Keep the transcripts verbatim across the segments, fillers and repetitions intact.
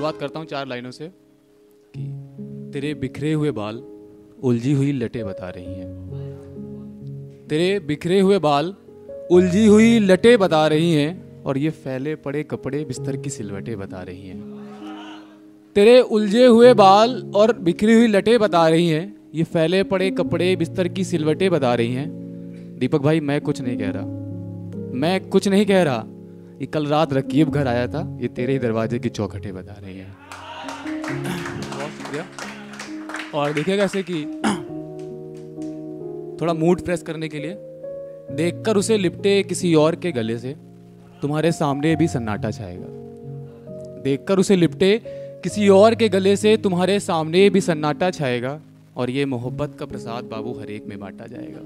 शुरुआत करता हूँ चार लाइनों से कि तेरे बिखरे हुए बाल उलझी हुई लटें बता रही हैं। तेरे बिखरे हुए बाल उलझी हुई लटें बता रही हैं और ये फैले पड़े कपड़े बिस्तर की सिलवटें बता रही हैं। तेरे उलझे हुए बाल और बिखरी हुई लटें बता रही हैं, ये फैले पड़े कपड़े बिस्तर की सिलवटें बता रही हैं। दीपक भाई मैं कुछ नहीं कह रहा, मैं कुछ नहीं कह रहा। ये कल रात रकीब घर आया था, ये तेरे ही दरवाजे की चौखटें बता रही हैं। बहुत शुक्रिया। और देखिएगा ऐसे कि थोड़ा मूड फ्रेश करने के लिए, देखकर उसे लिपटे किसी और के गले से तुम्हारे सामने भी सन्नाटा छाएगा। देखकर उसे लिपटे किसी और के गले से तुम्हारे सामने भी सन्नाटा छाएगा और ये मोहब्बत का प्रसाद बाबू हर एक में बांटा जाएगा।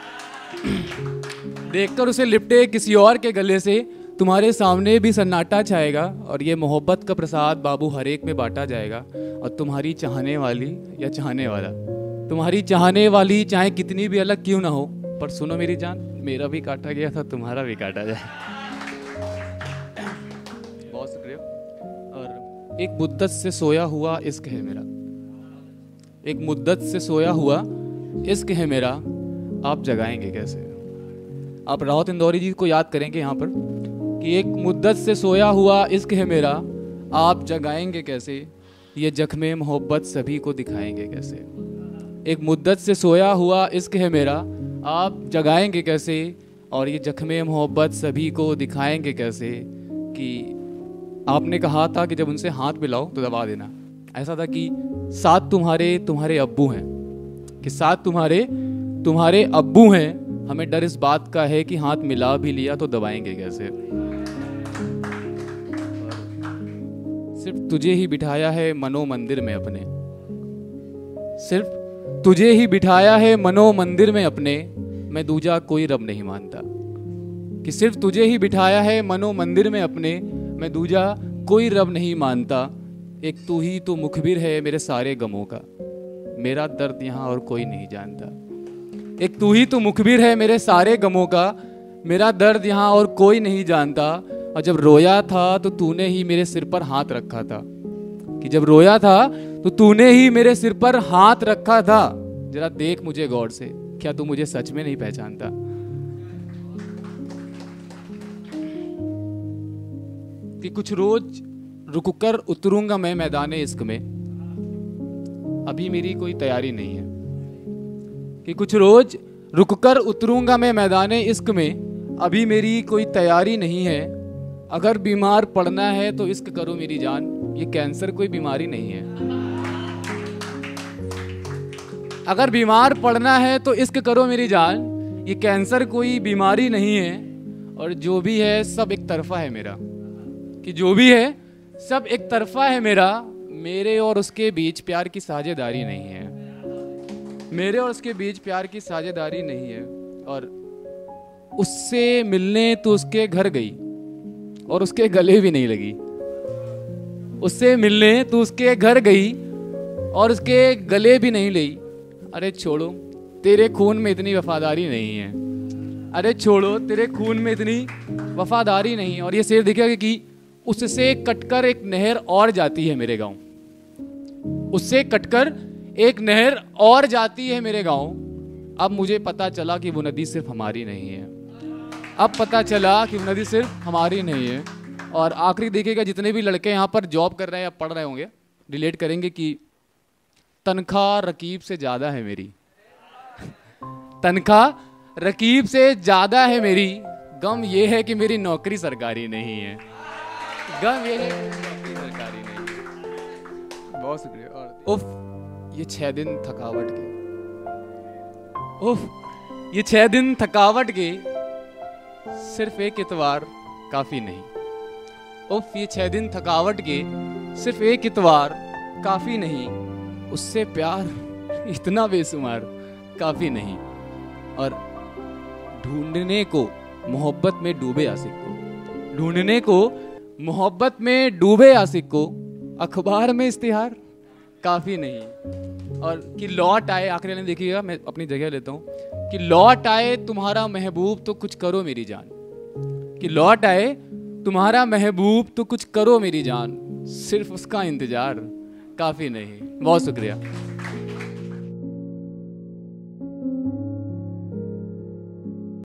देखकर उसे लिपटे किसी और के गले से तुम्हारे सामने भी सन्नाटा छाएगा और ये मोहब्बत का प्रसाद बाबू हर एक में बांटा जाएगा। और तुम्हारी चाहने वाली या चाहने वाला, तुम्हारी चाहने वाली चाहे कितनी भी अलग क्यों ना हो, पर सुनो मेरी जान, मेरा भी काटा गया था, तुम्हारा भी काटा जाए। बहुत शुक्रिया। और एक मुद्दत से सोया हुआ इश्क है मेरा, एक मुद्दत से सोया हुआ इश्क है मेरा, आप जगाएंगे कैसे। आप राहत इंदौरी जी को याद करेंगे यहाँ पर कि एक मुद्दत से सोया हुआ इश्क है मेरा, आप जगाएंगे कैसे, ये जख्मे मोहब्बत सभी को दिखाएंगे कैसे। एक मुद्दत से सोया हुआ इश्क है मेरा, आप जगाएंगे कैसे, और ये जख्मे मोहब्बत सभी को दिखाएंगे कैसे। कि आपने कहा था कि जब उनसे हाथ मिलाओ तो दबा देना। ऐसा था कि साथ तुम्हारे तुम्हारे अब्बू हैं, कि साथ तुम्हारे तुम्हारे अब्बू हैं, हमें डर इस बात का है कि हाथ मिला भी लिया तो दबाएंगे कैसे। सिर्फ तुझे ही बिठाया है मनो मंदिर में अपने, सिर्फ तुझे ही बिठाया है मनो मंदिर में अपने, मैं दूजा कोई रब नहीं मानता। कि सिर्फ तुझे ही बिठाया है मनो मंदिर में अपने, मैं दूजा कोई रब नहीं मानता। एक तू ही तो मुखबिर है मेरे सारे गमों का, मेरा दर्द यहाँ और कोई नहीं जानता। एक तू ही तो मुखबिर है मेरे सारे गमों का, मेरा दर्द यहाँ और कोई नहीं जानता। और जब रोया था तो तूने ही मेरे सिर पर हाथ रखा था, कि जब रोया था तो तूने ही मेरे सिर पर हाथ रखा था। जरा देख मुझे गौर से, क्या तू मुझे सच में नहीं पहचानता। कि कुछ रोज रुककर उतरूंगा मैं मैदाने इश्क में, अभी मेरी कोई तैयारी नहीं है। कि कुछ रोज रुककर उतरूंगा मैं मैदाने इश्क में, अभी मेरी कोई तैयारी नहीं है। अगर बीमार पड़ना है तो इश्क करो मेरी जान, ये कैंसर कोई बीमारी नहीं है। अगर बीमार पड़ना है तो इश्क करो मेरी जान, ये कैंसर कोई बीमारी नहीं है। और जो भी है सब एक तरफा है मेरा, कि जो भी है सब एक तरफा है मेरा, मेरे और उसके बीच प्यार की साझेदारी नहीं है। मेरे और उसके बीच प्यार की साझेदारी नहीं है। और उससे मिलने तो उसके घर गई और उसके गले भी नहीं लगी। उससे मिलने तो उसके घर गई और उसके गले भी नहीं ली। अरे छोड़ो तेरे खून में इतनी वफादारी नहीं है, अरे छोड़ो तेरे खून में इतनी वफादारी नहीं है। और ये शेर देखिएगा कि उससे कटकर एक नहर और जाती है मेरे गांव, उससे कटकर एक नहर और जाती है मेरे गांव। अब मुझे पता चला कि वो नदी सिर्फ हमारी नहीं है, अब पता चला कि वो नदी सिर्फ हमारी नहीं है। और आखिरी देखिएगा, जितने भी लड़के यहाँ पर जॉब कर रहे हैं या पढ़ रहे होंगे रिलेट करेंगे कि तनख्वाह रकीब से ज़्यादा है मेरी, तनख्वाह रकीब से ज़्यादा है मेरी। गम ये है कि मेरी नौकरी सरकारी नहीं है, गम ये है कि नौकरी सरकारी नहीं है। बहुत शुक्रिया। और उफ ये छह दिन थकावट के, उफ ये छह दिन थकावट के, सिर्फ एक इतवार काफी नहीं। उफ ये छह दिन थकावट के, सिर्फ एक इतवार काफी नहीं। उससे प्यार इतना बेशुमार काफी नहीं। और ढूंढने को मोहब्बत में डूबे आशिक को, ढूंढने को मोहब्बत में डूबे आशिक को, अखबार में इश्तिहार काफी नहीं। और कि लौट आए, आखिरी लाइन देखिएगा, मैं अपनी जगह लेता हूँ, कि लौट आए तुम्हारा महबूब तो कुछ करो मेरी जान, कि लौट आए तुम्हारा महबूब तो कुछ करो मेरी जान। सिर्फ उसका इंतजार काफ़ी नहीं। बहुत शुक्रिया।